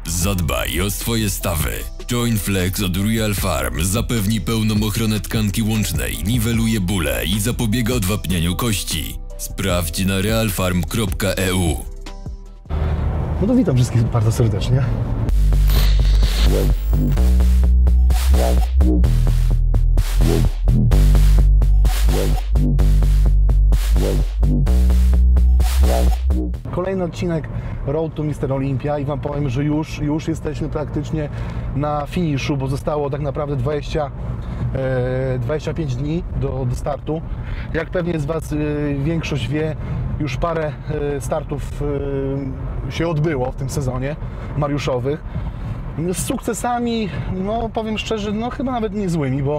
Zadbaj o swoje stawy. Joint Flex od Royal Farm zapewni pełną ochronę tkanki łącznej, niweluje bóle i zapobiega odwapnianiu kości. Sprawdź na realfarm.eu. No to witam wszystkich bardzo serdecznie. Kolejny odcinek Road to Mr. Olympia i Wam powiem, że już jesteśmy praktycznie na finiszu, bo zostało tak naprawdę 25 dni do startu. Jak pewnie z Was większość wie, już parę startów się odbyło w tym sezonie mariuszowych. Z sukcesami, no powiem szczerze, no chyba nawet niezłymi, bo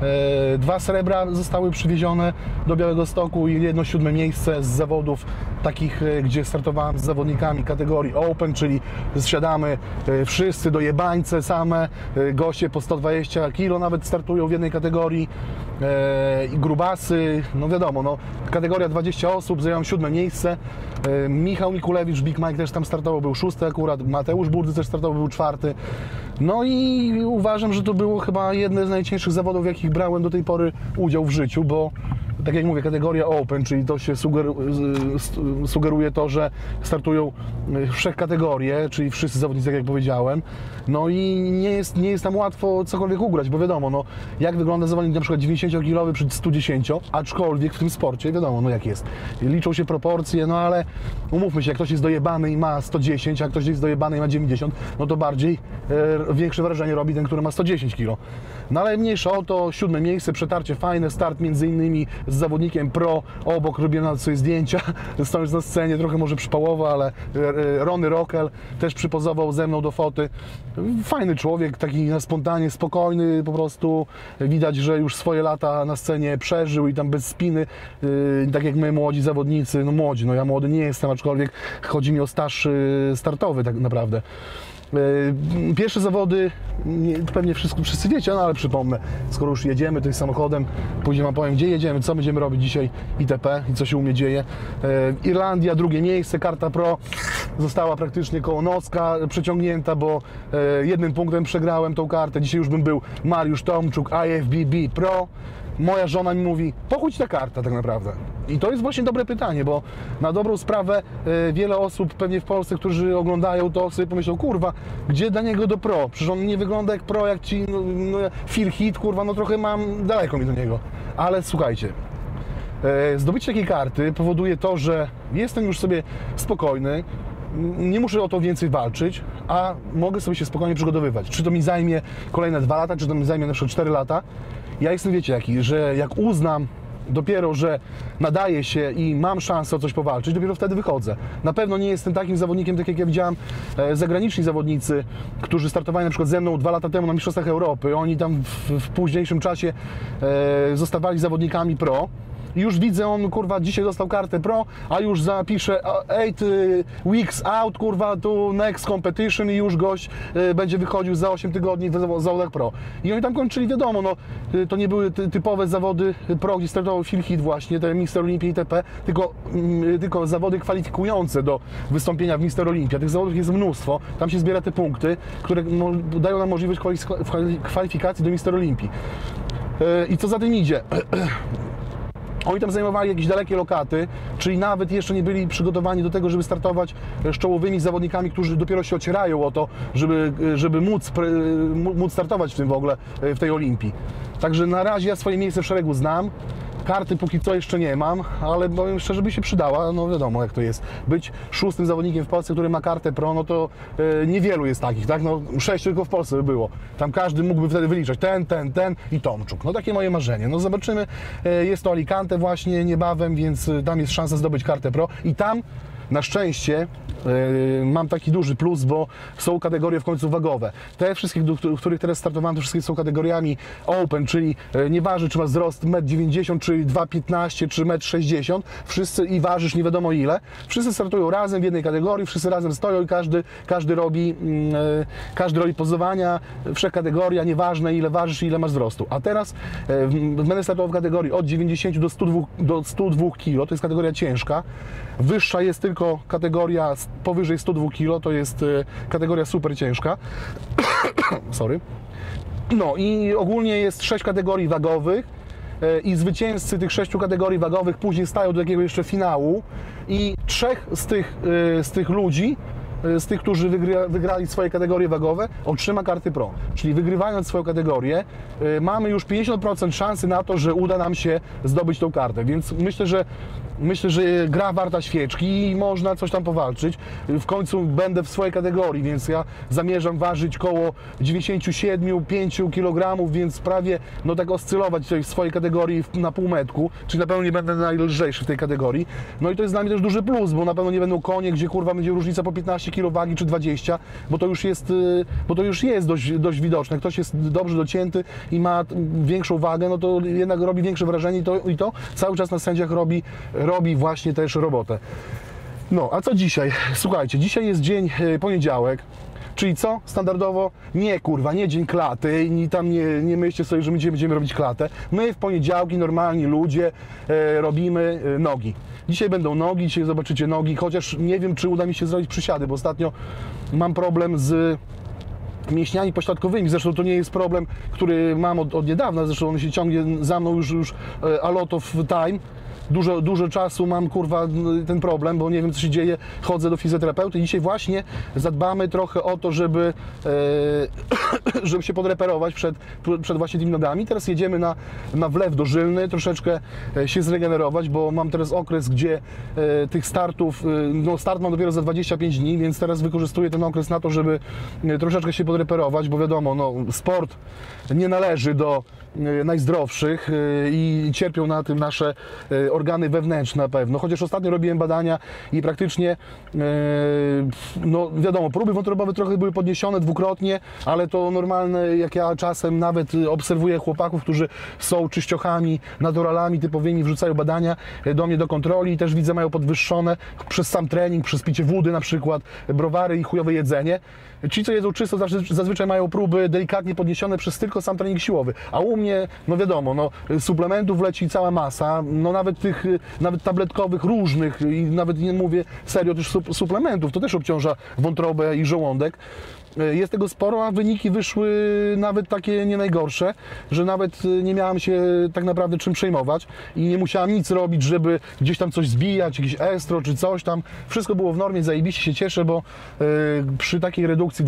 2 srebra zostały przywiezione do Białegostoku i 1 7. miejsce z zawodów takich, gdzie startowałem z zawodnikami kategorii Open, czyli zsiadamy wszyscy do jebańce same, goście po 120 kg nawet startują w jednej kategorii i grubasy, no wiadomo, no, kategoria 20 osób, zająłem 7. miejsce. Michał Mikulewicz, Big Mike też tam startował, był 6. akurat, Mateusz Burdzy też startował, był 4. No i uważam, że to było chyba jedne z najcięższych zawodów, w jakich brałem do tej pory udział w życiu, bo tak jak mówię, kategoria Open, czyli to się sugeruje to, że startują wszechkategorie, czyli wszyscy zawodnicy, tak jak powiedziałem. No i nie jest tam łatwo cokolwiek ugrać, bo wiadomo, no, jak wygląda zawodnik na przykład 90-kilowy przy 110, aczkolwiek w tym sporcie, wiadomo, no jak jest. Liczą się proporcje, no ale umówmy się, jak ktoś jest dojebany i ma 110, a ktoś jest dojebany i ma 90, no to bardziej większe wrażenie robi ten, który ma 110 kg. No ale mniejsza o to, 7. miejsce, przetarcie fajne, start między innymi z zawodnikiem pro, obok robię nawet sobie zdjęcia, stojąc na scenie, trochę może przypałowo, ale Rony Rockel też przypozował ze mną do foty. Fajny człowiek, taki na spontanie, spokojny, po prostu widać, że już swoje lata na scenie przeżył i tam bez spiny, tak jak my młodzi zawodnicy, no młodzi, no ja młody nie jestem, aczkolwiek chodzi mi o staż startowy tak naprawdę. Pierwsze zawody, pewnie wszyscy wiecie, no ale przypomnę, skoro już jedziemy tym samochodem, później Wam powiem, gdzie jedziemy, co będziemy robić dzisiaj itp. i co się u mnie dzieje. Irlandia, 2. miejsce, karta pro została praktycznie koło nocka przeciągnięta, bo 1 punktem przegrałem tą kartę. Dzisiaj już bym był Mariusz Tomczuk, IFBB Pro. Moja żona mi mówi, po chuj ci ta karta tak naprawdę. I to jest właśnie dobre pytanie, bo na dobrą sprawę wiele osób pewnie w Polsce, którzy oglądają to, sobie pomyślą, kurwa, gdzie dla niego do pro? Przecież on nie wygląda jak pro, jak ci Phil Heath, kurwa, no trochę mam daleko mi do niego. Ale słuchajcie, zdobycie takiej karty powoduje to, że jestem już sobie spokojny, nie muszę o to więcej walczyć, a mogę sobie się spokojnie przygotowywać. Czy to mi zajmie kolejne 2 lata, czy to mi zajmie na przykład 4 lata. Ja jestem, wiecie jaki, że jak uznam dopiero, że nadaje się i mam szansę o coś powalczyć, dopiero wtedy wychodzę. Na pewno nie jestem takim zawodnikiem, tak jak ja widziałem zagraniczni zawodnicy, którzy startowali na przykład ze mną 2 lata temu na Mistrzostwach Europy. Oni tam w późniejszym czasie zostawali zawodnikami pro. I już widzę, on kurwa dzisiaj dostał kartę pro, a już zapisze 8 weeks out, kurwa, to next competition i już gość będzie wychodził za 8 tygodni w zawodach pro. I oni tam kończyli, wiadomo, no, to nie były typowe zawody pro, gdzie startował Phil Heath właśnie, te Mr. Olympia itp., tylko zawody kwalifikujące do wystąpienia w Mr. Olympia. Tych zawodów jest mnóstwo, tam się zbiera te punkty, które dają nam możliwość kwalifikacji do Mr. Olympii. I co za tym idzie? Oni tam zajmowali jakieś dalekie lokaty, czyli nawet jeszcze nie byli przygotowani do tego, żeby startować z czołowymi zawodnikami, którzy dopiero się ocierają o to, żeby móc startować w tym w ogóle, w tej Olimpii. Także na razie ja swoje miejsce w szeregu znam. Karty póki co jeszcze nie mam, ale powiem szczerze, by się przydała, no wiadomo jak to jest. Być 6. zawodnikiem w Polsce, który ma kartę pro, no to niewielu jest takich, tak? No 6 tylko w Polsce by było. Tam każdy mógłby wtedy wyliczać ten i Tomczuk. No takie moje marzenie. No zobaczymy, jest to Alicante właśnie niebawem, więc tam jest szansa zdobyć kartę pro i tam na szczęście mam taki duży plus, bo są kategorie w końcu wagowe. Te wszystkie, w których teraz startowałem, to wszystkie są kategoriami Open, czyli nie waży, czy masz wzrost 1,90 m, czy 2,15 m, czy 1,60 m, wszyscy i ważysz nie wiadomo ile. Wszyscy startują razem w jednej kategorii, wszyscy razem stoją i każdy robi pozowania, wszechkategoria, nieważne ile ważysz i ile masz wzrostu. A teraz będę startował w kategorii od 90 do 102 kg, to jest kategoria ciężka. Wyższa jest tylko kategoria powyżej 102 kg, to jest kategoria super ciężka. Sorry. No i ogólnie jest 6 kategorii wagowych i zwycięzcy tych 6 kategorii wagowych później stają do takiego jeszcze finału i 3 z tych ludzi, z tych, którzy wygrali swoje kategorie wagowe, otrzyma karty Pro. Czyli wygrywając swoją kategorię, mamy już 50% szansy na to, że uda nam się zdobyć tą kartę, więc myślę, że gra warta świeczki i można coś tam powalczyć. W końcu będę w swojej kategorii, więc ja zamierzam ważyć koło 97-5 kg, więc prawie no tak oscylować tutaj w swojej kategorii na półmetku, czyli na pewno nie będę najlżejszy w tej kategorii. No i to jest dla mnie też duży plus, bo na pewno nie będą konie, gdzie kurwa będzie różnica po 15 kg wagi czy 20, bo to już jest dość widoczne. Ktoś jest dobrze docięty i ma większą wagę, no to jednak robi większe wrażenie i to cały czas na sędziach robi właśnie też robotę. No, a co dzisiaj? Słuchajcie, dzisiaj jest dzień poniedziałek, czyli co? Standardowo nie dzień klaty i tam nie myślcie sobie, że my dzisiaj będziemy robić klatę. My w poniedziałki, normalni ludzie, robimy nogi. Dzisiaj będą nogi, dzisiaj zobaczycie nogi, chociaż nie wiem, czy uda mi się zrobić przysiady, bo ostatnio mam problem z mięśniami pośladkowymi. Zresztą to nie jest problem, który mam od niedawna, zresztą on się ciągnie za mną już a lot of time. Dużo czasu mam, kurwa, ten problem, bo nie wiem, co się dzieje, chodzę do fizjoterapeuty i dzisiaj właśnie zadbamy trochę o to, żeby się podreperować przed właśnie tymi nogami. Teraz jedziemy na wlew dożylny, troszeczkę się zregenerować, bo mam teraz okres, gdzie tych startów, no start mam dopiero za 25 dni, więc teraz wykorzystuję ten okres na to, żeby troszeczkę się podreperować, bo wiadomo, no sport nie należy do najzdrowszych i cierpią na tym nasze organy wewnętrzne na pewno, chociaż ostatnio robiłem badania i praktycznie, no wiadomo, próby wątrobowe trochę były podniesione dwukrotnie, ale to normalne, jak ja czasem nawet obserwuję chłopaków, którzy są czyściochami, naturalami typowymi, wrzucają badania do mnie do kontroli i też widzę, mają podwyższone przez sam trening, przez picie wody na przykład, browary i chujowe jedzenie. Ci, co jedzą czysto, zazwyczaj mają próby delikatnie podniesione przez tylko sam trening siłowy, a u mnie, no wiadomo, no, suplementów leci cała masa, no nawet tabletkowych różnych i nawet nie mówię serio też suplementów, to też obciąża wątrobę i żołądek. Jest tego sporo, a wyniki wyszły nawet takie nie najgorsze, że nawet nie miałam się tak naprawdę czym przejmować i nie musiałam nic robić, żeby gdzieś tam coś zbijać, jakiś estro czy coś tam. Wszystko było w normie, zajebiście się cieszę, bo przy takiej redukcji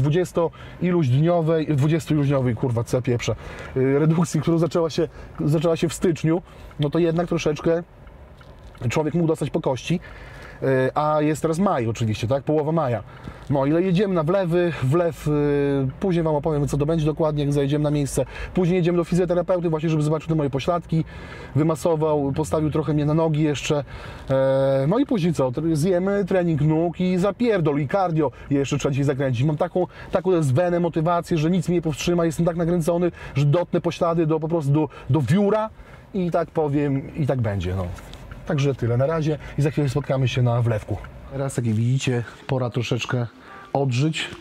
20-iluś-dniowej, kurwa, co ja pieprzę, redukcji, która zaczęła się w styczniu, no to jednak troszeczkę człowiek mógł dostać po kości. A jest teraz maj oczywiście, tak? Połowa maja. No ile jedziemy na wlew, później Wam opowiem, co to będzie dokładnie, jak zajedziemy na miejsce. Później jedziemy do fizjoterapeuty właśnie, żeby zobaczył te moje pośladki, wymasował, postawił trochę mnie na nogi jeszcze. No i później co? Zjemy trening nóg i zapierdol, i cardio jeszcze trzeba dzisiaj zakręcić. Mam taką wenę, motywację, że nic mnie nie powstrzyma, jestem tak nakręcony, że dotnę poślady po prostu do wióra i tak powiem, i tak będzie, no. Także tyle na razie i za chwilę spotkamy się na wlewku. Teraz, jak widzicie, pora troszeczkę odżyć,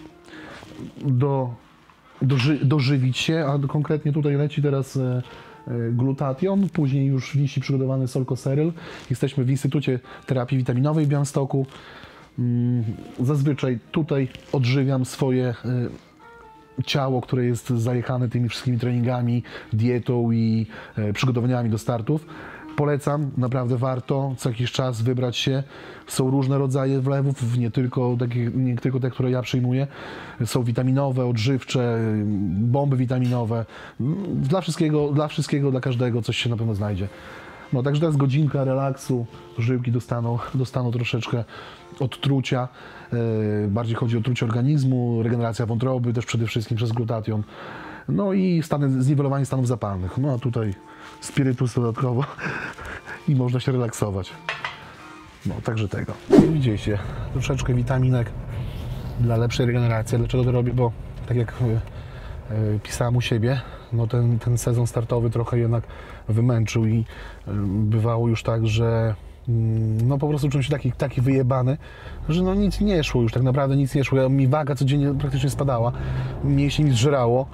dożywić się, a konkretnie tutaj leci teraz glutation, później już wisi przygotowany Solcoseryl. Jesteśmy w Instytucie Terapii Witaminowej w Białymstoku. Zazwyczaj tutaj odżywiam swoje ciało, które jest zajechane tymi wszystkimi treningami, dietą i przygotowaniami do startów. Polecam, naprawdę warto co jakiś czas wybrać się. Są różne rodzaje wlewów, nie tylko te, które ja przyjmuję. Są witaminowe, odżywcze, bomby witaminowe. Dla wszystkiego, dla każdego coś się na pewno znajdzie. No, także teraz godzinka relaksu, żyłki dostaną troszeczkę odtrucia. Bardziej chodzi o trucie organizmu, regeneracja wątroby, też przede wszystkim przez glutation. No i zniwelowanie stanów zapalnych. No a tutaj spirytus dodatkowo i można się relaksować. No, także tego. Widzicie, troszeczkę witaminek dla lepszej regeneracji. Dlaczego to robię? Bo tak jak pisałem u siebie, no ten sezon startowy trochę jednak wymęczył i bywało już tak, że no po prostu czułem się taki wyjebany, że no nic nie szło już, tak naprawdę nic nie szło. Mi waga codziennie praktycznie spadała, mięśnie mi zżerało.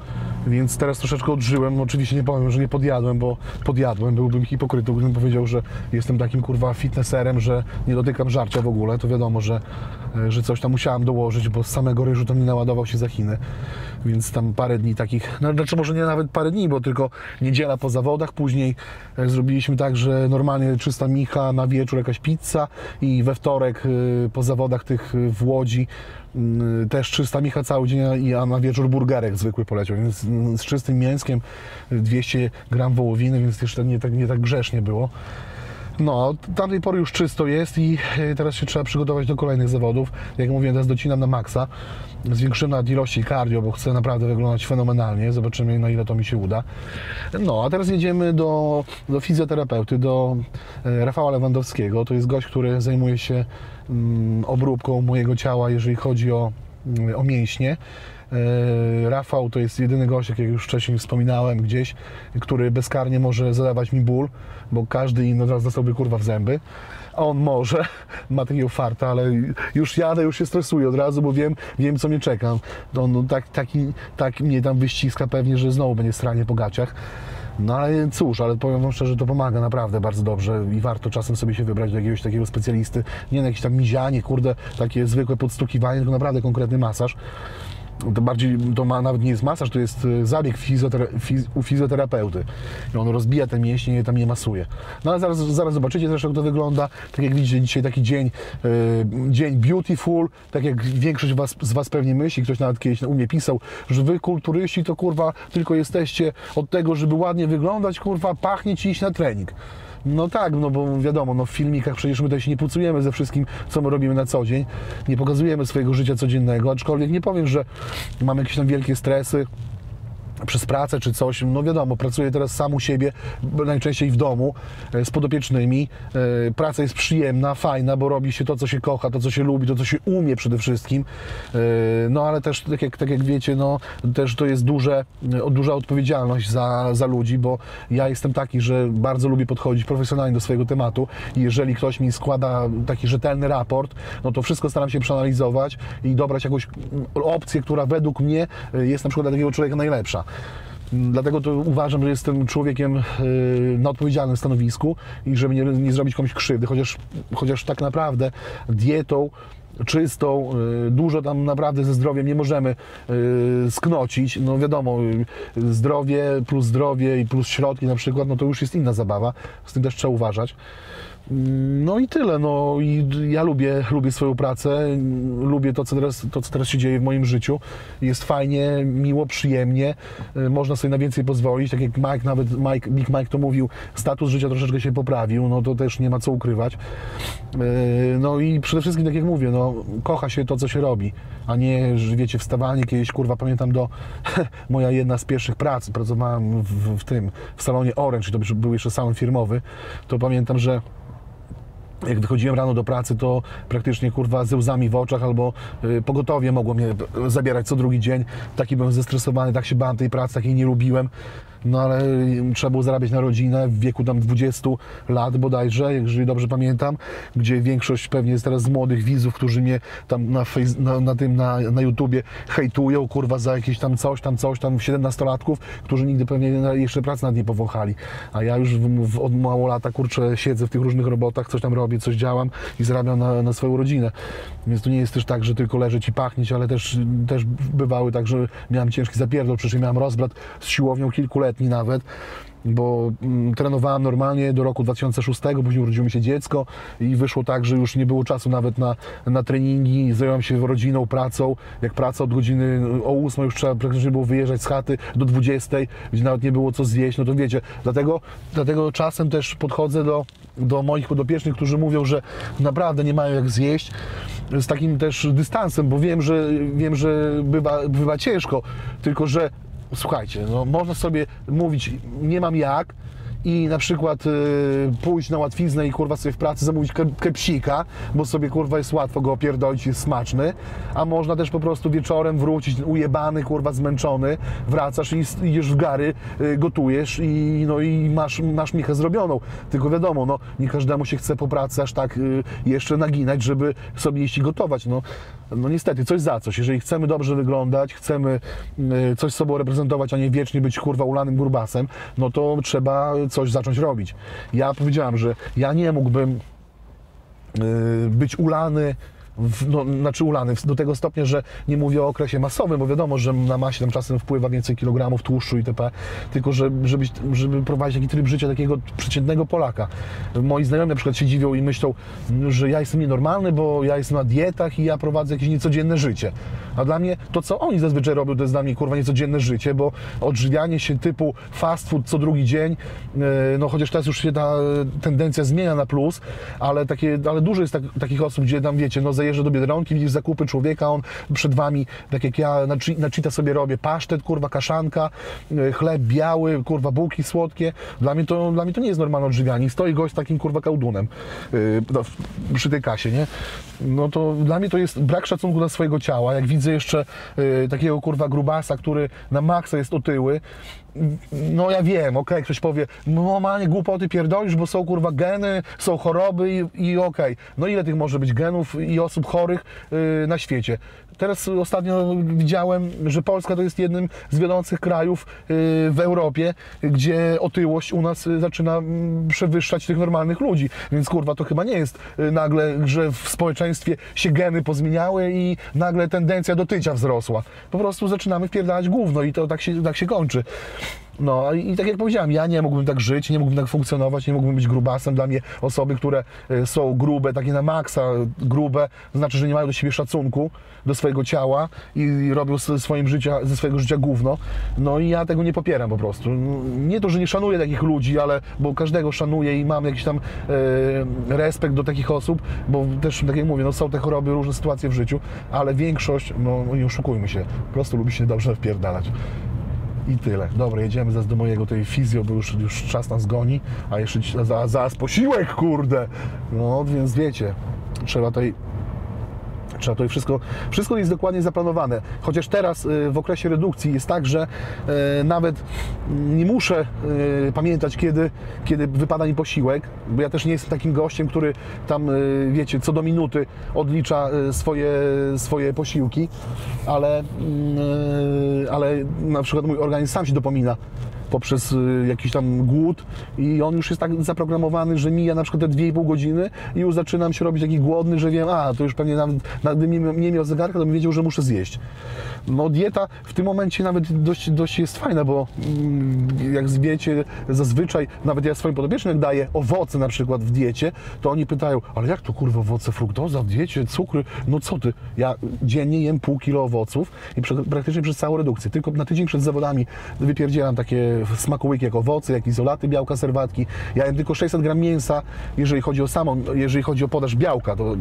Więc teraz troszeczkę odżyłem. Oczywiście nie powiem, że nie podjadłem, bo podjadłem. Byłbym hipokrytą, gdybym powiedział, że jestem takim kurwa fitnesserem, że nie dotykam żarcia w ogóle. To wiadomo, że coś tam musiałem dołożyć, bo z samego ryżu to nie naładował się za Chiny. Więc tam parę dni takich, no znaczy może nie nawet parę dni, bo tylko niedziela po zawodach. Później zrobiliśmy tak, że normalnie czysta micha, na wieczór jakaś pizza i we wtorek po zawodach tych w Łodzi też czysta micha cały dzień, a na wieczór burgerek zwykły poleciał, więc z czystym mięskiem 200 gram wołowiny, więc jeszcze nie tak grzecznie było. No, od tamtej pory już czysto jest i teraz się trzeba przygotować do kolejnych zawodów. Jak mówię, teraz docinam na maksa. Zwiększyłem nawet ilości cardio, bo chcę naprawdę wyglądać fenomenalnie. Zobaczymy, na ile to mi się uda. No, a teraz jedziemy do fizjoterapeuty, do Rafała Lewandowskiego. To jest gość, który zajmuje się obróbką mojego ciała, jeżeli chodzi o mięśnie. Rafał to jest jedyny gość, jak już wcześniej wspominałem gdzieś, który bezkarnie może zadawać mi ból, bo każdy inny od razu dostałby kurwa w zęby, a on może, ma takiego farta, ale już jadę, już się stresuję od razu, bo wiem co mnie czeka. On tak mnie tam wyściska pewnie, że znowu będzie stranie po gaciach. No ale cóż, ale powiem wam szczerze, to pomaga naprawdę bardzo dobrze i warto czasem sobie się wybrać do jakiegoś takiego specjalisty, nie na jakieś tam mizianie, kurde, takie zwykłe podstukiwanie, tylko naprawdę konkretny masaż. To bardziej, nawet nie jest masaż, to jest zabieg u fizjoterapeuty. I on rozbija te mięśnie i tam je masuje. No ale zaraz zobaczycie zresztą, jak to wygląda. Tak jak widzicie, dzisiaj taki dzień beautiful, tak jak większość z was pewnie myśli. Ktoś nawet kiedyś u mnie pisał, że wy kulturyści to kurwa tylko jesteście od tego, żeby ładnie wyglądać, kurwa, pachnieć i iść na trening. No tak, no bo wiadomo, no w filmikach przecież my tutaj się nie pucujemy ze wszystkim, co my robimy na co dzień. Nie pokazujemy swojego życia codziennego, aczkolwiek nie powiem, że mamy jakieś tam wielkie stresy przez pracę czy coś. No wiadomo, pracuję teraz sam u siebie, najczęściej w domu, z podopiecznymi. Praca jest przyjemna, fajna, bo robi się to, co się kocha, to, co się lubi, to, co się umie przede wszystkim. No ale też, tak jak wiecie, no też to jest duża odpowiedzialność za ludzi, bo ja jestem taki, że bardzo lubię podchodzić profesjonalnie do swojego tematu i jeżeli ktoś mi składa taki rzetelny raport, no to wszystko staram się przeanalizować i dobrać jakąś opcję, która według mnie jest na przykład dla takiego człowieka najlepsza. Dlatego to uważam, że jestem człowiekiem na odpowiedzialnym stanowisku i żeby nie zrobić komuś krzywdy, chociaż tak naprawdę dietą czystą, dużo tam naprawdę ze zdrowiem nie możemy sknocić. No wiadomo, zdrowie i plus środki na przykład, no to już jest inna zabawa, z tym też trzeba uważać. No i tyle, no i ja lubię swoją pracę, lubię to, co teraz się dzieje w moim życiu. Jest fajnie, miło, przyjemnie, można sobie na więcej pozwolić, tak jak Big Mike to mówił, status życia troszeczkę się poprawił, no to też nie ma co ukrywać. No i przede wszystkim, tak jak mówię, no kocha się to, co się robi, a nie, że wiecie, wstawanie kiedyś, kurwa, pamiętam moja jedna z pierwszych prac, pracowałem w salonie Orange, to był jeszcze salon firmowy, to pamiętam, że jak wychodziłem rano do pracy, to praktycznie kurwa ze łzami w oczach albo pogotowie mogło mnie zabierać co drugi dzień. Taki byłem zestresowany, tak się bałem tej pracy, takiej nie lubiłem. No ale trzeba było zarabiać na rodzinę w wieku tam 20 lat bodajże, jeżeli dobrze pamiętam, gdzie większość pewnie jest teraz z młodych widzów, którzy mnie tam na YouTubie hejtują, kurwa, za jakieś tam coś tam 17-latków, którzy nigdy pewnie jeszcze pracy nad nie powąchali. A ja już od mało lata, kurczę, siedzę w tych różnych robotach, coś tam robię, coś działam i zarabiam na swoją rodzinę. Więc to nie jest też tak, że tylko leżeć i pachnieć, ale też bywały tak, że miałem ciężki zapierdol, przecież miałem rozbrat z siłownią kilkuletni nawet, bo trenowałem normalnie do roku 2006, później urodziło mi się dziecko i wyszło tak, że już nie było czasu nawet na treningi, zająłem się rodziną, pracą. Jak praca od godziny o 8 już trzeba praktycznie było wyjeżdżać z chaty do 20, gdzie nawet nie było co zjeść, no to wiecie, dlatego czasem też podchodzę do moich podopiecznych, którzy mówią, że naprawdę nie mają jak zjeść, z takim też dystansem, bo wiem, że bywa ciężko, tylko że słuchajcie, no można sobie mówić, nie mam jak i na przykład pójść na łatwiznę i kurwa sobie w pracy zamówić kepsika, bo sobie kurwa jest łatwo go opierdolić, jest smaczny, a można też po prostu wieczorem wrócić ujebany, kurwa zmęczony, wracasz i idziesz w gary, gotujesz i no i masz michę zrobioną. Tylko wiadomo, no nie każdemu się chce po pracy aż tak jeszcze naginać, żeby sobie jeść i gotować. No niestety, coś za coś. Jeżeli chcemy dobrze wyglądać, chcemy coś z sobą reprezentować, a nie wiecznie być kurwa ulanym grubasem, no to trzeba coś zacząć robić. Ja powiedziałem, że ja nie mógłbym być ulany, znaczy ulany do tego stopnia, że nie mówię o okresie masowym, bo wiadomo, że na masie tam czasem wpływa więcej kilogramów tłuszczu itp., tylko żeby prowadzić taki tryb życia takiego przeciętnego Polaka. Moi znajomi na przykład się dziwią i myślą, że ja jestem nienormalny, bo ja jestem na dietach i ja prowadzę jakieś niecodzienne życie. A dla mnie to, co oni zazwyczaj robią, to jest dla mnie kurwa niecodzienne życie, bo odżywianie się typu fast food co drugi dzień, no chociaż teraz już się ta tendencja zmienia na plus, ale dużo jest takich osób, gdzie tam wiecie, no zajeżdża do Biedronki, widzisz zakupy człowieka, on przed wami, tak jak ja na cheata sobie robię, pasztet, kurwa, kaszanka, chleb biały, kurwa, bułki słodkie. Dla mnie to nie jest normalne odżywianie. Stoi gość z takim, kurwa, kałdunem przy tej kasie, nie? No to dla mnie to jest brak szacunku dla swojego ciała. Jak widzę jeszcze takiego, kurwa, grubasa, który na maksa jest otyły, no ja wiem, okej, ktoś powie, normalnie głupoty pierdolisz, bo są kurwa geny, są choroby i okej. No ile tych może być genów i osób chorych na świecie? Teraz ostatnio widziałem, że Polska to jest jednym z wiodących krajów w Europie, gdzie otyłość u nas zaczyna przewyższać tych normalnych ludzi. Więc kurwa, to chyba nie jest nagle, że w społeczeństwie się geny pozmieniały i nagle tendencja do tycia wzrosła. Po prostu zaczynamy wpierdalać gówno i to tak się kończy. No i tak jak powiedziałem, ja nie mógłbym tak żyć, nie mógłbym tak funkcjonować, nie mógłbym być grubasem. Dla mnie osoby, które są grube, takie na maksa grube, to znaczy, że nie mają do siebie szacunku, do swojego ciała i robią ze swojego życia gówno. No i ja tego nie popieram po prostu. Nie to, że nie szanuję takich ludzi, ale bo każdego szanuję i mam jakiś tam respekt do takich osób, bo też, tak jak mówię, no są te choroby, różne sytuacje w życiu, ale większość, no nie oszukujmy się, po prostu lubi się dobrze wpierdalać. I tyle. Dobra, jedziemy zaraz do mojego tej fizjo, bo już czas nas goni, a jeszcze zaraz posiłek, kurde! No, więc wiecie, trzeba tutaj wszystko jest dokładnie zaplanowane. Chociaż teraz w okresie redukcji jest tak, że nawet nie muszę pamiętać, kiedy wypada mi posiłek, bo ja też nie jestem takim gościem, który tam, wiecie, co do minuty odlicza swoje posiłki, ale na przykład mój organizm sam się dopomina poprzez jakiś tam głód i on już jest tak zaprogramowany, że mija na przykład te 2,5 godziny i już zaczynam się robić taki głodny, że wiem, to już pewnie nawet gdybym nie miał zegarka, to bym wiedział, że muszę zjeść. No dieta w tym momencie nawet dość jest fajna, bo jak wiecie, zazwyczaj nawet ja swoim podopiecznym jak daję owoce na przykład w diecie, to oni pytają, ale jak to kurwa owoce, fruktoza w diecie, cukry, no co ty? Ja dziennie jem pół kilo owoców i praktycznie przez całą redukcję, tylko na tydzień przed zawodami wypierdzielam takie smakołyki jak owoce, jak izolaty, białka, serwatki. Ja jem tylko 600 gram mięsa, jeżeli chodzi o podaż białka, to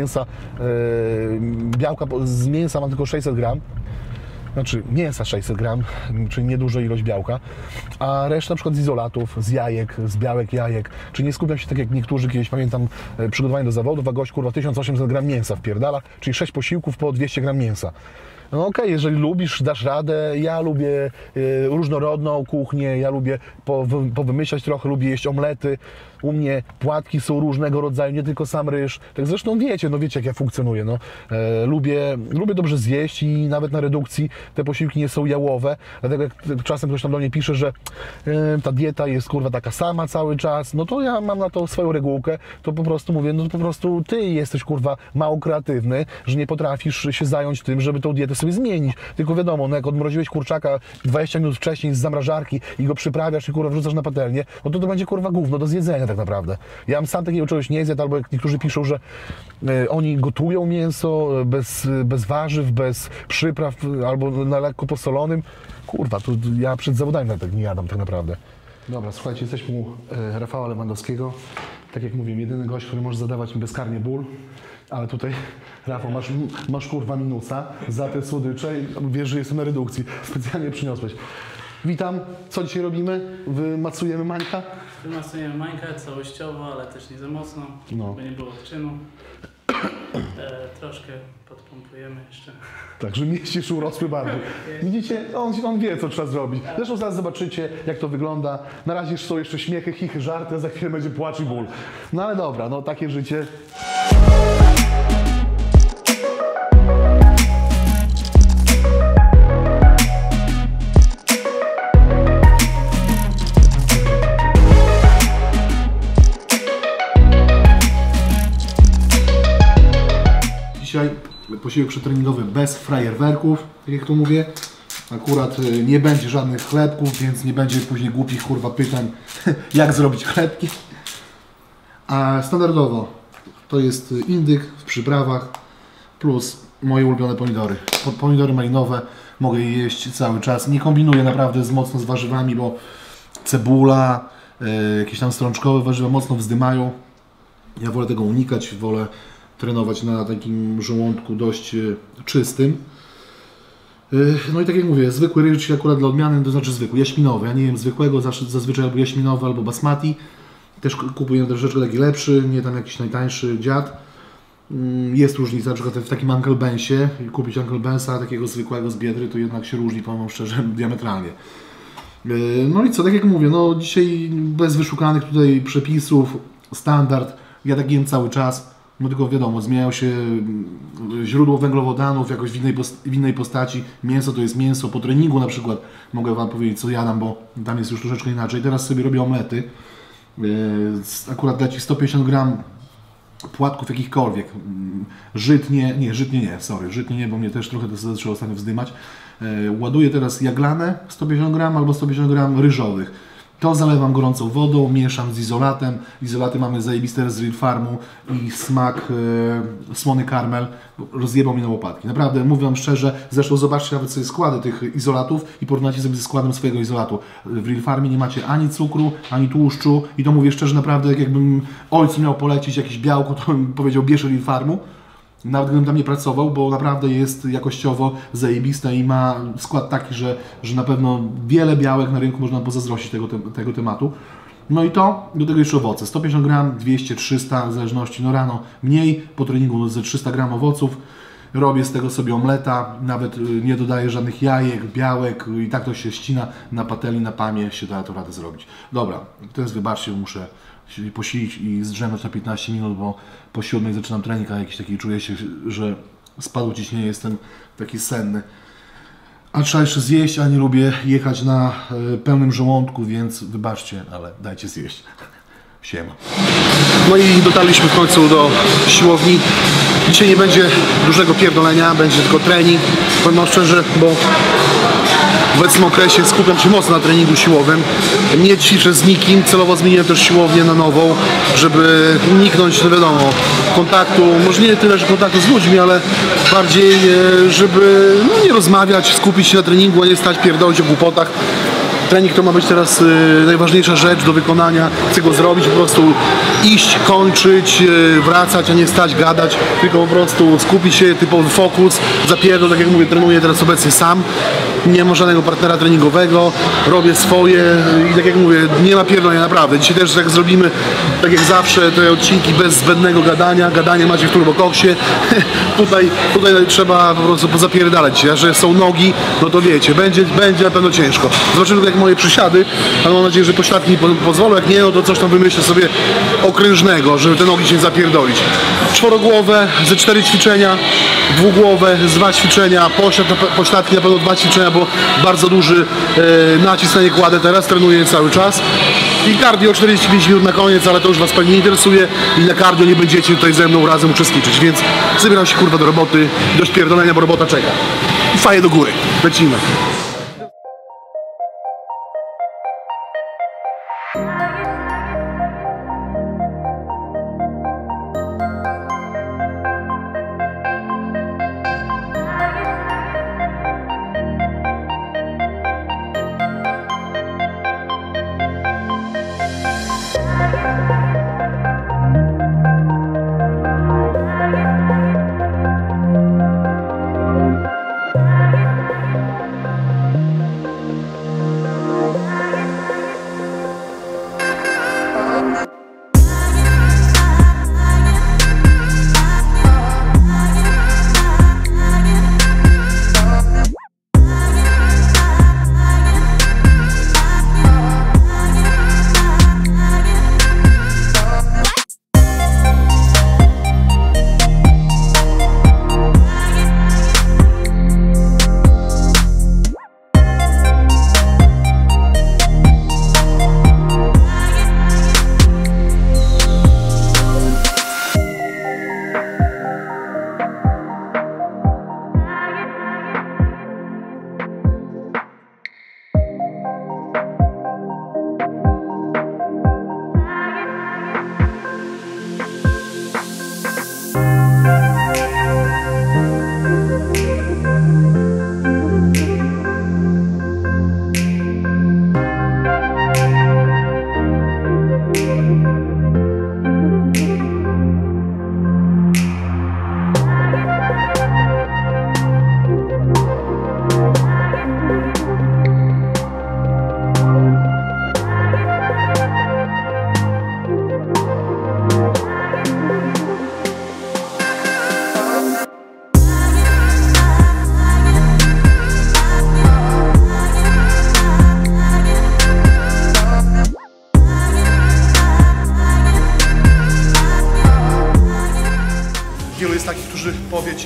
białka z mięsa mam tylko 600 gram. Znaczy mięsa 600 gram, czyli nieduża ilość białka, a reszta na przykład z izolatów, z jajek, z białek jajek, czyli nie skupiam się tak jak niektórzy, kiedyś pamiętam przygotowanie do zawodów, a gość kurwa 1800 gram mięsa wpierdala, czyli 6 posiłków po 200 gram mięsa. No okej, jeżeli lubisz, dasz radę, ja lubię różnorodną kuchnię, ja lubię powymyślać trochę, lubię jeść omlety, u mnie płatki są różnego rodzaju, nie tylko sam ryż, tak zresztą wiecie jak ja funkcjonuję, no. Lubię dobrze zjeść i nawet na redukcji te posiłki nie są jałowe, dlatego jak czasem ktoś tam do mnie pisze, że ta dieta jest kurwa taka sama cały czas, no to ja mam na to swoją regułkę, to po prostu mówię, no to po prostu ty jesteś kurwa mało kreatywny, że nie potrafisz się zająć tym, żeby tą dietę sobie zmienić, tylko wiadomo, no jak odmroziłeś kurczaka 20 minut wcześniej z zamrażarki i go przyprawiasz i kurwa wrzucasz na patelnię, no to będzie kurwa gówno do zjedzenia tak naprawdę. Ja bym sam takiego czegoś nie zjadł, albo jak niektórzy piszą, że oni gotują mięso bez warzyw, bez przypraw, albo na lekko posolonym. Kurwa, to ja przed zawodami tak nie jadam tak naprawdę. Dobra, słuchajcie, jesteśmy u Rafała Lewandowskiego. Tak jak mówię, jedyny gość, który może zadawać mi bezkarnie ból. Ale tutaj, Rafał, masz kurwa minusa za te słodycze i wiesz, że jestem na redukcji. Specjalnie przyniosłeś. Witam, co dzisiaj robimy? Wymacujemy Mańka? Wymasujemy mańkę całościowo, ale też nie za mocno, No. by nie było odczynu. Troszkę podpompujemy jeszcze. Także mięśnie już urosły bardzo. Widzicie, on wie, co trzeba zrobić. Zresztą zaraz zobaczycie, jak to wygląda. Na razie są jeszcze śmiechy, chichy, żarty, a za chwilę będzie płacz i ból. No ale dobra, no takie życie. Dzisiaj posiłek przetreningowy bez frajerwerków, tak jak to mówię. Akurat nie będzie żadnych chlebków, więc nie będzie później głupich kurwa pytań, jak zrobić chlebki. A standardowo to jest indyk w przyprawach plus moje ulubione pomidory. Pomidory malinowe, mogę je jeść cały czas. Nie kombinuję naprawdę mocno z warzywami, bo cebula, jakieś tam strączkowe warzywa mocno wzdymają. Ja wolę tego unikać, wolę trenować na takim żołądku dość czystym. No i tak jak mówię, zwykły ryż akurat dla odmiany, to znaczy zwykły, jaśminowy. Ja nie jem zwykłego, zazwyczaj albo jaśminowy, albo basmati. Też kupuję troszeczkę taki lepszy, nie tam jakiś najtańszy dziad. Jest różnica, na przykład w takim Uncle Bensie, kupić Uncle Bensa takiego zwykłego z Biedry, to jednak się różni, powiem szczerze, diametralnie. No i co, tak jak mówię, no dzisiaj bez wyszukanych tutaj przepisów, standard, ja tak jem cały czas. No tylko wiadomo, zmieniają się źródło węglowodanów jakoś w innej postaci. Mięso to jest mięso. Po treningu na przykład mogę Wam powiedzieć, co jadam, bo tam jest już troszeczkę inaczej. Teraz sobie robię omlety. Akurat dać 150 gram płatków jakichkolwiek. Żytnie nie, bo mnie też trochę to zaczęło ostatnio wzdymać. Ładuję teraz jaglane 150 gram albo 150 gram ryżowych. To zalewam gorącą wodą, mieszam z izolatem. Izolaty mamy zajebiste z Real Farmu i smak słony karmel rozjebał mi na łopatki. Naprawdę, mówię Wam szczerze, zresztą zobaczcie nawet sobie składy tych izolatów i porównajcie sobie ze składem swojego izolatu. W Real Farmie nie macie ani cukru, ani tłuszczu i to mówię szczerze, naprawdę jakbym ojcu miał polecić jakieś białko, to bym powiedział, bierz Real Farmu. Nawet gdybym tam nie pracował, bo naprawdę jest jakościowo zajebiste i ma skład taki, że na pewno wiele białek na rynku można pozazdrościć tego tematu. No i to, do tego jeszcze owoce. 150 gram, 200, 300, w zależności, no rano mniej, po treningu ze 300 gram owoców. Robię z tego sobie omleta, nawet nie dodaję żadnych jajek, białek i tak to się ścina na patelni, na pamie się da to radę zrobić. Dobra, teraz wybaczcie, muszę się posilić i zdrzemnąć na 15 minut, bo po 7 zaczynam trening, a jakiś taki czuję się, że spadło ciśnienie, jestem taki senny. A trzeba jeszcze zjeść, a nie lubię jechać na pełnym żołądku, więc wybaczcie, ale dajcie zjeść. Siema. No i dotarliśmy w końcu do siłowni. Dzisiaj nie będzie dużego pierdolenia, będzie tylko trening. Powiem wam szczerze, bo w obecnym okresie skupiam się mocno na treningu siłowym. Nie ćwiczę z nikim, celowo zmieniłem też siłownię na nową, żeby uniknąć, no wiadomo, kontaktu, może nie tyle, że kontaktu z ludźmi, ale bardziej, żeby no, nie rozmawiać, skupić się na treningu, a nie stać pierdolić o głupotach. Trening to ma być teraz najważniejsza rzecz do wykonania. Chcę go zrobić, po prostu iść, kończyć, wracać, a nie stać, gadać, tylko po prostu skupić się, typowy fokus, zapierdol, tak jak mówię, trenuję teraz obecnie sam. Nie ma żadnego partnera treningowego, robię swoje i tak jak mówię, nie ma pierdolenia, naprawdę. Dzisiaj też tak zrobimy, tak jak zawsze, te odcinki bez zbędnego gadania. Gadanie macie w turbokoksie. tutaj trzeba po prostu pozapierdalać, a że są nogi, no to wiecie, będzie na pewno ciężko. Zobaczymy jak moje przysiady, ale mam nadzieję, że pośladki mi pozwolą, jak nie, no to coś tam wymyślę sobie okrężnego, żeby te nogi się zapierdolić. Czworogłowe ze 4 ćwiczenia, dwugłowe z 2 ćwiczenia, pośladki na pewno 2 ćwiczenia, bo bardzo duży nacisk na nie kładę teraz, trenuję cały czas. I cardio 45 minut na koniec, ale to już Was pewnie nie interesuje i na cardio nie będziecie tutaj ze mną razem uczestniczyć, więc zabieram się kurwa do roboty, do śpierdolenia, bo robota czeka. I faję do góry, lecimy.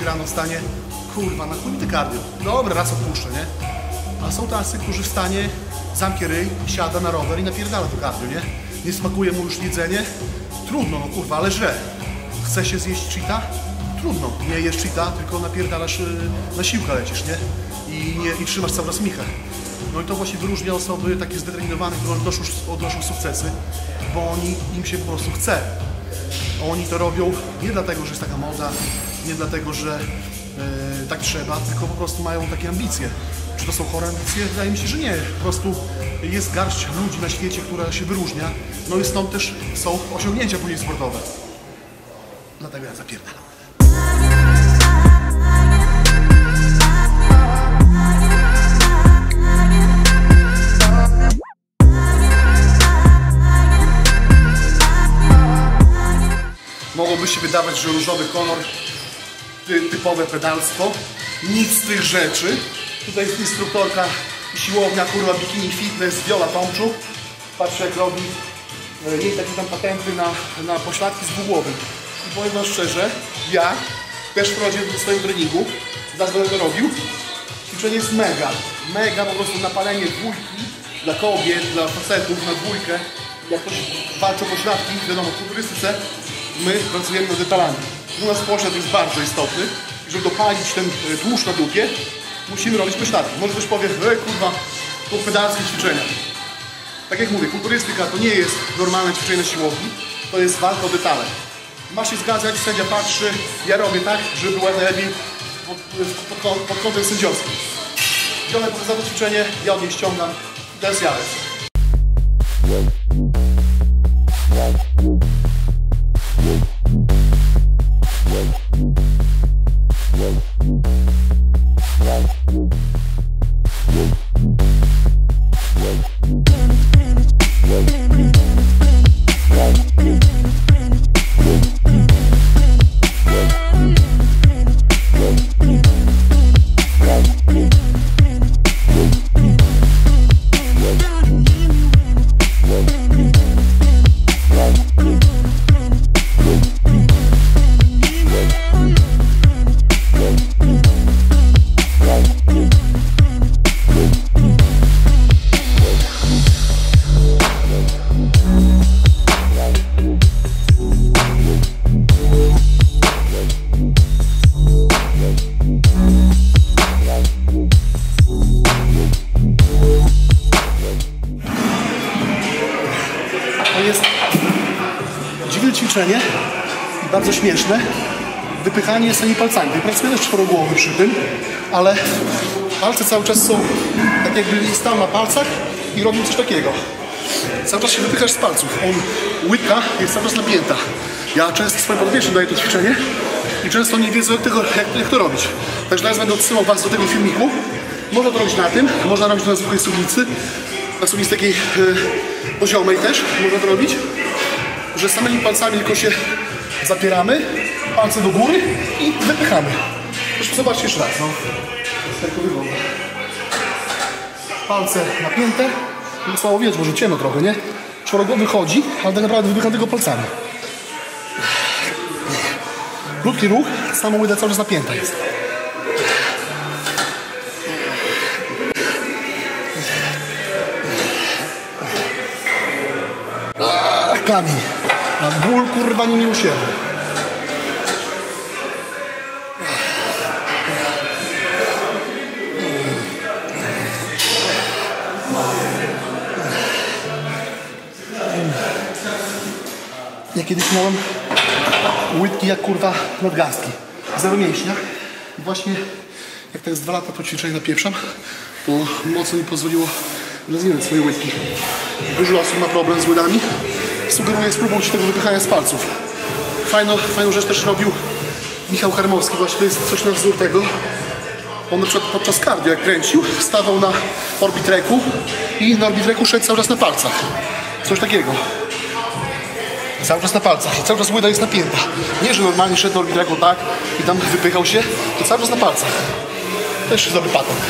rano wstanie, kurwa, na chuj mi te cardio. Dobra, raz odpuszczę, nie? A są tacy, którzy wstanie, zamknie ryj, siada na rower i napierdala to cardio, nie? Nie smakuje mu już jedzenie? Trudno, no kurwa, ale źle. Chce się zjeść cheata? Trudno. Nie jesz cheata, tylko napierdalasz, na siłkę lecisz, nie? I trzymasz cały czas michę. No i to właśnie wyróżnia osoby takie zdeterminowane, które odnoszą sukcesy, bo im się po prostu chce. Oni to robią nie dlatego, że jest taka moda, nie dlatego, że tak trzeba, tylko po prostu mają takie ambicje. Czy to są chore ambicje? Wydaje mi się, że nie. Po prostu jest garść ludzi na świecie, która się wyróżnia, no i stąd też są osiągnięcia później sportowe. Dlatego ja zapierdalam. Mogłoby się wydawać, że różowy kolor, typowe pedalstwo, nic z tych rzeczy. Tutaj jest instruktorka siłownia, kurwa, bikini fitness, Viola Tomczuk. Patrzcie, jak robi jej takie tam patenty na pośladki z dwugłowym. I powiem wam szczerze, ja też wprowadziłem do swojego treningu, zaraz będę to robił. Ćwiczenie jest mega po prostu napalenie dwójki dla kobiet, dla facetów na dwójkę. Jak ktoś walczy o pośladki, wiadomo, w kulturystyce my pracujemy nad detalami. U nas poślad jest bardzo istotny i żeby dopalić ten tłuszcz na dupie, musimy robić pośladki. Może ktoś powie, kurwa, to pedalskie ćwiczenia. Tak jak mówię, kulturystyka to nie jest normalne ćwiczenie na siłowni, to jest walka o detale. Ma się zgadzać, sędzia patrzy, ja robię tak, żeby było lepiej pod kątem sędziowskim. Biorę za to ćwiczenie, ja od niej ściągam i teraz ja lecę. Jest dziwne ćwiczenie, bardzo śmieszne, wypychanie tymi palcami. Pracuję też czworogłowy przy tym, ale palce cały czas są tak jakby stał na palcach i robił coś takiego. Cały czas się wypychasz z palców. Łydka jest cały czas napięta. Ja często swoim podwiecznym daję to ćwiczenie i często nie wiedzą jak to robić. Także teraz będę odsyłał was do tego filmiku. Można to robić na tym, można robić to na zwykłej suwnicy. Na suwnicy takiej poziomej też można to robić, że samymi palcami tylko się zapieramy, palce do góry i wypychamy. Proszę zobaczcie jeszcze raz, no. Jak to wygląda. Palce napięte, no słabo widać, może ciemno trochę, nie? Czworogłowy chodzi, ale tak naprawdę wypycham tylko palcami. Krótki ruch, sama łyda cały czas napięta jest. Kamień. A ból kurwa nie miłosierny. Ja kiedyś miałem łydki jak kurwa nadgarstki. Zero mięśnia. I właśnie jak tak z 2 lata to ćwiczenie napieprzam, to mocno mi pozwoliło rozwinąć swoje łydki. Dużo osób ma problem z łydami. Sugeruję spróbować tego wypychania z palców. Fajną rzecz też robił Michał Karmowski. Właśnie to jest coś na wzór tego. On na przykład podczas cardio jak kręcił, wstawał na orbitreku i na orbitreku szedł cały czas na palcach. Coś takiego. Cały czas na palcach i cały czas łyda jest napięta. Nie, że normalnie szedł na orbitreku tak i tam wypychał się, to cały czas na palcach. Też jest dobry patent.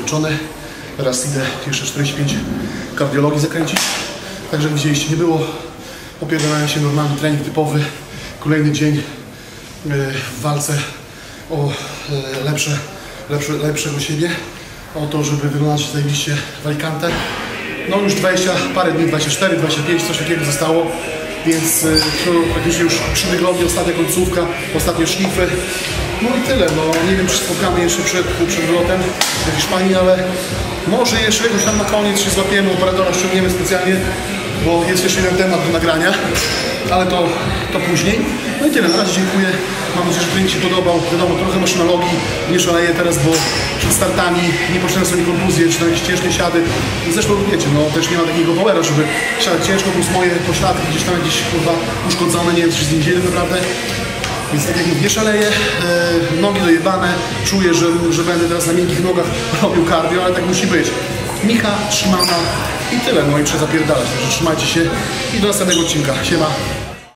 skończone. Teraz idę jeszcze 45 kardiologii zakręcić. Także widzieliście, nie było. Opierdalałem się, normalny trening typowy. Kolejny dzień w walce o lepszego siebie. O to, żeby wyglądać zajebiście w Alicante. No już 20 parę dni, 24, 25, coś takiego zostało. Więc to praktycznie już 3 tygodnie, ostatnia końcówka, ostatnie szlify. No i tyle, no nie wiem, czy spotkamy jeszcze przed wylotem do Hiszpanii, ale może jeszcze jakoś tam na koniec się złapiemy, operatora ściągniemy specjalnie, bo jest jeszcze jeden temat do nagrania, ale to później. No i tyle, na razie dziękuję, mam nadzieję, że trening się podobał. Wiadomo, trochę maszynologii, nie szaleję teraz, bo przed startami niepotrzebne są mi kontuzje, czy jakieś ciężkie siady. Zresztą wiecie, no też nie ma takiego powera, żeby siadać ciężko, plus moje pośladki gdzieś tam kurwa uszkodzone, nie wiem, czy z nim dzieje naprawdę. Więc tak jak nie szaleję, nogi dojebane, czuję, że będę teraz na miękkich nogach robił cardio, ale tak musi być. Micha trzymana i tyle, no i trzeba zapierdalać, także trzymajcie się i do następnego odcinka. Siema.